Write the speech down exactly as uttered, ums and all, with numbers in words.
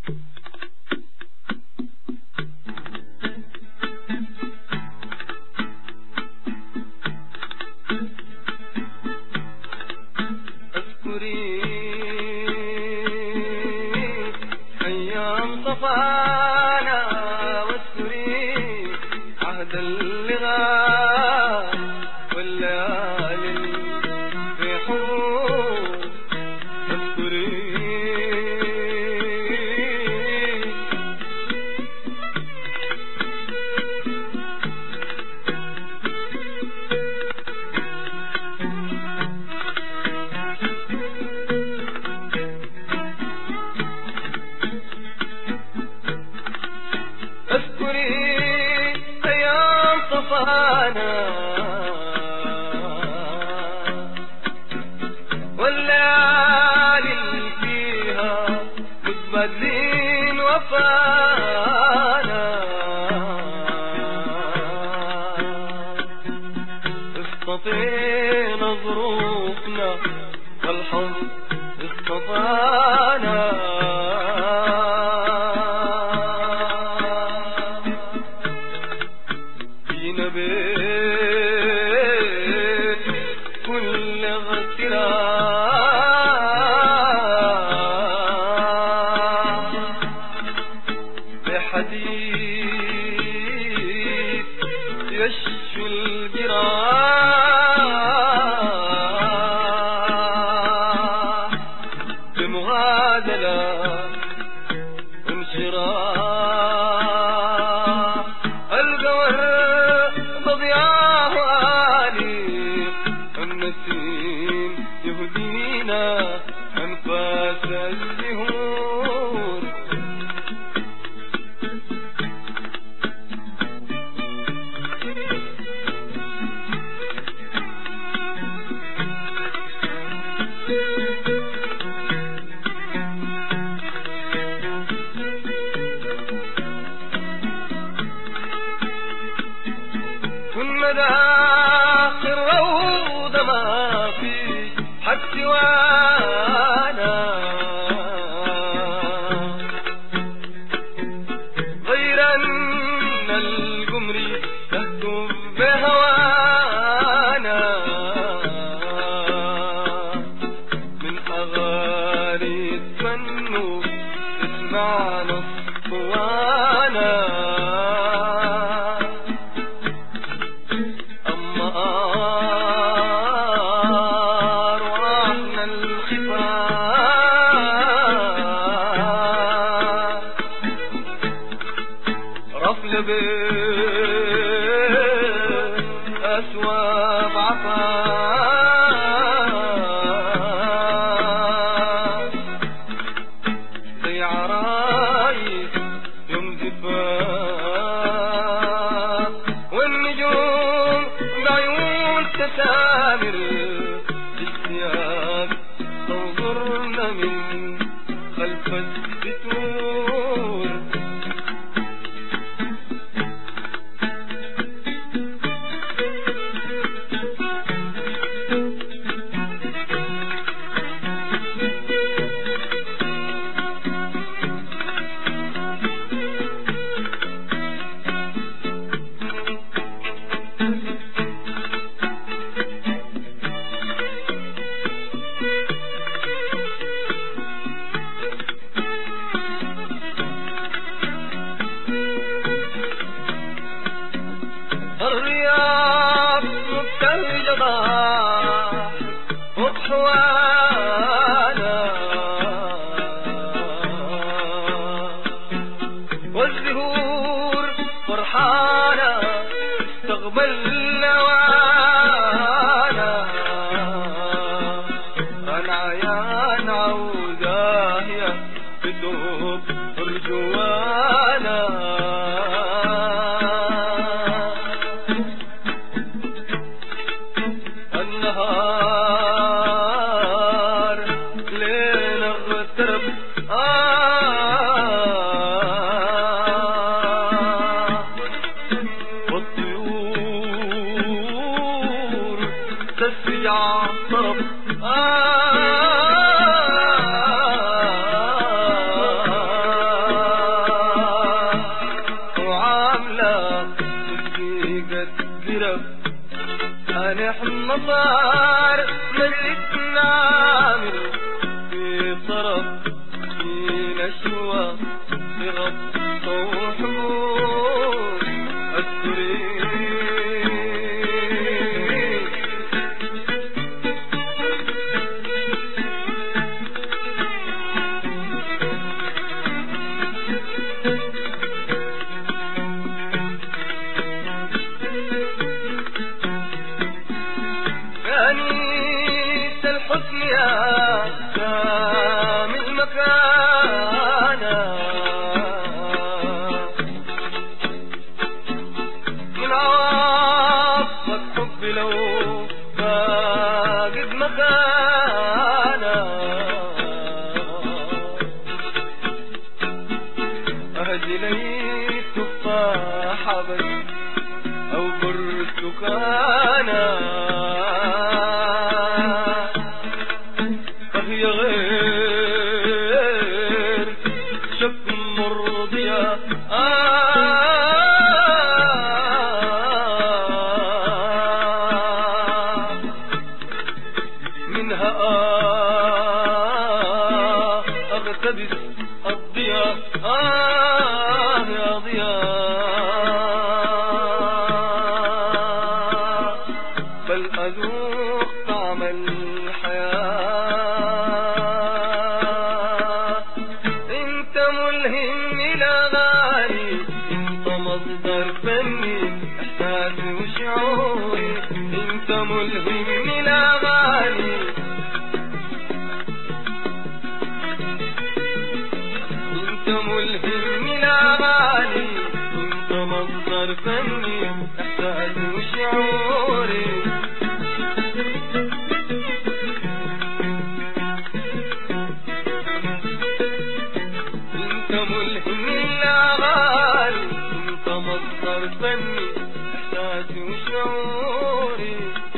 اذكري ايام صفانا واذكري عهد اللغة والليالي في حور. اذكري اذكري ايام صفانا والليالي فيها متبادلين وفانا. اصطفينا ظروفنا والحظ اصطفانا. جينا بيت كل اغتراب بحديث يشفي الجراح بمغازلة وانشراح. القمر بضياء عالي النسيم يهدينا أنفاس الزهور. كنا داخل روضة ما في حد سوانا غير أن القمر تهتف بهوانا من أغاني تمنوا تسمعنا الصوانا. أرواحنا الخفاء رفل بأسواب عفاء زي عرايس يوم زفاف. والنجوم بعيون تسامر اشتياق تنظرنا من خلف الستور. الرياض مبتهجة وحوانا والزهور فرحانة استقبلنا وانا. العيان عوداهية بدوب رجوانا. النهار ليل اغترب آه والطيور تسجع طرب آه صار مجلس نعمل في طرف في نشوة في غبطة وحبوب السرير أنيس الحسن يا كامل مكانا من عواطفك حب لو فاقد مكانا أهدي لي تفاحة بس أو برتقانا فهي غير شك مرضية آه منها آه أغتبس الضياء آه يا ضياء بل أذوق طعم الحياة انت ملهم إلى غالي انت مصدر فني احساسي وشعوري انت ملهم إلى غالي انت ملهم إلى غالي انت مصدر فني احساسي وشعوري انت ملهم إلا غالي انت مصدر فني احساسي وشعوري